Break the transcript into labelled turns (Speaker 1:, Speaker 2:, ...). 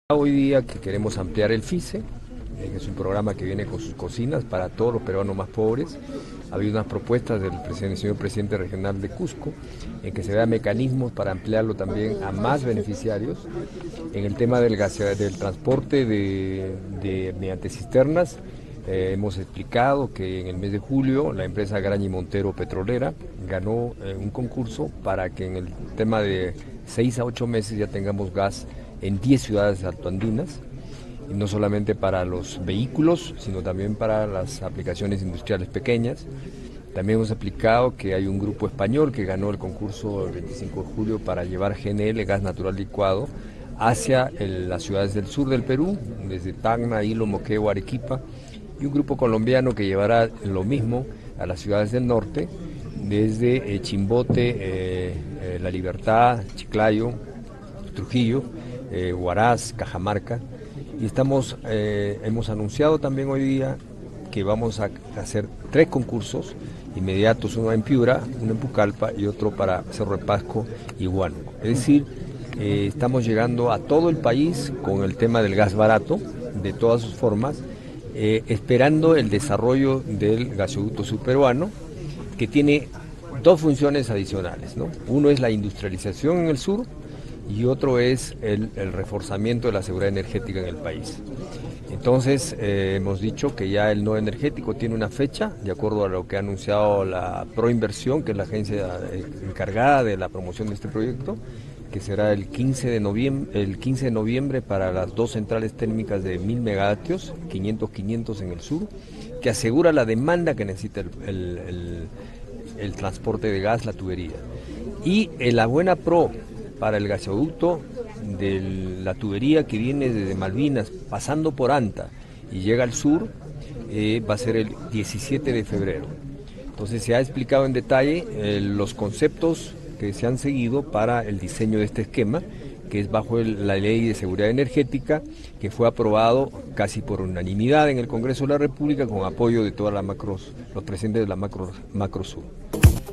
Speaker 1: Hoy día que queremos ampliar el FICE, que es un programa que viene con sus cocinas para todos los peruanos más pobres. Ha habido unas propuestas del señor presidente regional de Cusco, en que se vean mecanismos para ampliarlo también a más beneficiarios. En el tema del transporte mediante cisternas, hemos explicado que en el mes de julio la empresa Graña y Montero Petrolera ganó un concurso para que en el tema de 6 a 8 meses ya tengamos gas en 10 ciudades altoandinas, y no solamente para los vehículos, sino también para las aplicaciones industriales pequeñas. También hemos explicado que hay un grupo español que ganó el concurso el 25 de julio para llevar GNL, gas natural licuado, hacia las ciudades del sur del Perú, desde Tacna, Hilo, Moquegua, Arequipa, y un grupo colombiano que llevará lo mismo a las ciudades del norte, desde Chimbote, La Libertad, Chiclayo, Trujillo, Huaraz, Cajamarca. Y hemos anunciado también hoy día que vamos a hacer 3 concursos inmediatos, uno en Piura, uno en Pucallpa y otro para Cerro de Pasco y Huánuco. Es decir, estamos llegando a todo el país con el tema del gas barato, de todas sus formas, esperando el desarrollo del gasoducto surperuano, que tiene 2 funciones adicionales, ¿no? Uno es la industrialización en el sur, y otro es el reforzamiento de la seguridad energética en el país. Entonces, hemos dicho que ya el no energético tiene una fecha, de acuerdo a lo que ha anunciado la Proinversión, que es la agencia encargada de la promoción de este proyecto, que será el 15 de noviembre para las 2 centrales térmicas de 1000 megavatios, 500 en el sur, que asegura la demanda que necesita el transporte de gas, la tubería. Y la buena pro para el gasoducto de la tubería que viene desde Malvinas, pasando por Anta y llega al sur, va a ser el 17 de febrero. Entonces se ha explicado en detalle los conceptos que se han seguido para el diseño de este esquema, que es bajo la Ley de Seguridad Energética, que fue aprobado casi por unanimidad en el Congreso de la República con apoyo de todas los presidentes de la Macro Sur.